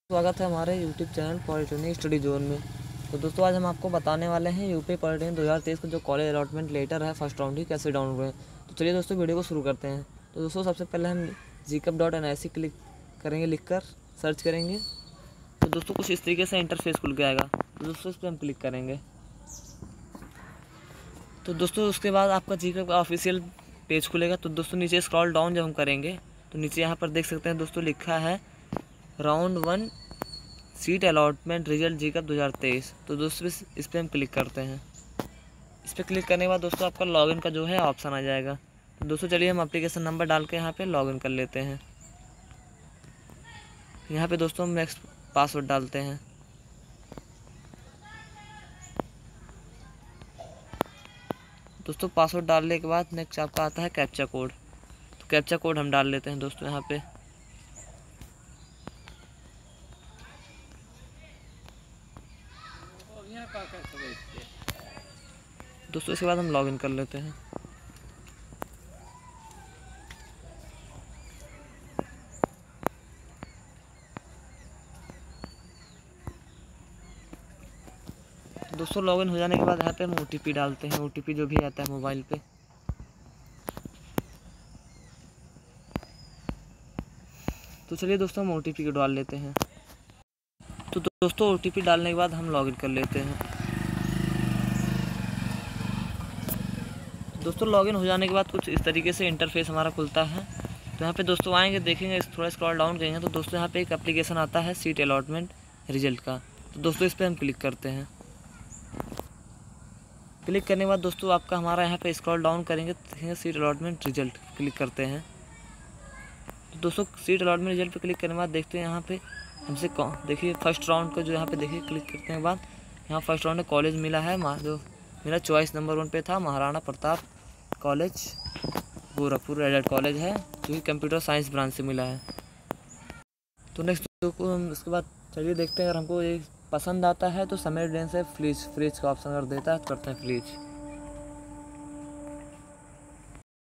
स्वागत है हमारे YouTube चैनल पॉलिटेक्निक स्टडी जोन में। तो दोस्तों आज हम आपको बताने वाले हैं यूपी पॉलिटेक्निक 2023 का जो कॉलेज अलॉटमेंट लेटर है फर्स्ट राउंड की कैसे डाउनलोड हुए। तो चलिए दोस्तों वीडियो को शुरू करते हैं। तो दोस्तों सबसे पहले हम gcup.nic क्लिक करेंगे, लिख कर सर्च करेंगे तो दोस्तों कुछ इस तरीके से इंटरफेस खुल के आएगा। तो दोस्तों इस पर हम क्लिक करेंगे तो दोस्तों उसके बाद आपका gcup का ऑफिशियल पेज खुलेगा। तो दोस्तों नीचे स्क्रॉल डाउन जब हम करेंगे तो नीचे यहाँ पर देख सकते हैं दोस्तों लिखा है round 1 seat allotment result gcup 2023। तो दोस्तों इस पर हम क्लिक करते हैं। इस पर क्लिक करने के बाद दोस्तों आपका लॉगिन का जो है ऑप्शन आ जाएगा। तो दोस्तों चलिए हम एप्लीकेशन नंबर डाल के यहाँ पे लॉगिन कर लेते हैं। यहाँ पे दोस्तों हम नेक्स्ट पासवर्ड डालते हैं। दोस्तों पासवर्ड डालने के बाद नेक्स्ट आपका आता है कैप्चा कोड। तो कैप्चा कोड हम डाल लेते हैं दोस्तों यहाँ पे। दोस्तों इसके बाद हम लॉगिन कर लेते हैं। दोस्तों लॉगिन हो जाने के बाद यहाँ पे हम OTP डालते हैं, OTP जो भी आता है मोबाइल पे। तो चलिए दोस्तों हम OTP को डाल लेते हैं। तो दोस्तों OTP डालने के बाद हम लॉगिन कर लेते हैं। दोस्तों लॉगिन हो जाने के बाद कुछ इस तरीके से इंटरफेस हमारा खुलता है। तो यहाँ पे दोस्तों आएंगे, देखेंगे, थोड़ा स्क्रॉल डाउन करेंगे तो दोस्तों यहाँ पे एक एप्लीकेशन आता है सीट अलॉटमेंट रिजल्ट का। तो दोस्तों इस पर हम क्लिक करते हैं। क्लिक करने के बाद दोस्तों आपका हमारा यहाँ पे स्क्रॉल डाउन करेंगे तो देखेंगे सीट अलॉटमेंट रिजल्ट, क्लिक करते हैं। तो दोस्तों सीट अलॉटमेंट रिजल्ट पे क्लिक करने के बाद देखते हैं यहाँ पे हमसे देखिए फर्स्ट राउंड का जो यहाँ पे देखिए क्लिक करने के बाद यहाँ फर्स्ट राउंड में कॉलेज मिला है जो मेरा चॉइस नंबर 1 पे था, Maharana Pratap college Gorakhpur aided college है जो कि कंप्यूटर साइंस ब्रांच से मिला है। तो नेक्स्ट को हम उसके बाद चलिए देखते हैं, अगर हमको ये पसंद आता है तो समय डेंस है फ्रीज का ऑप्शन अगर देता है तो करते हैं फ्रीज।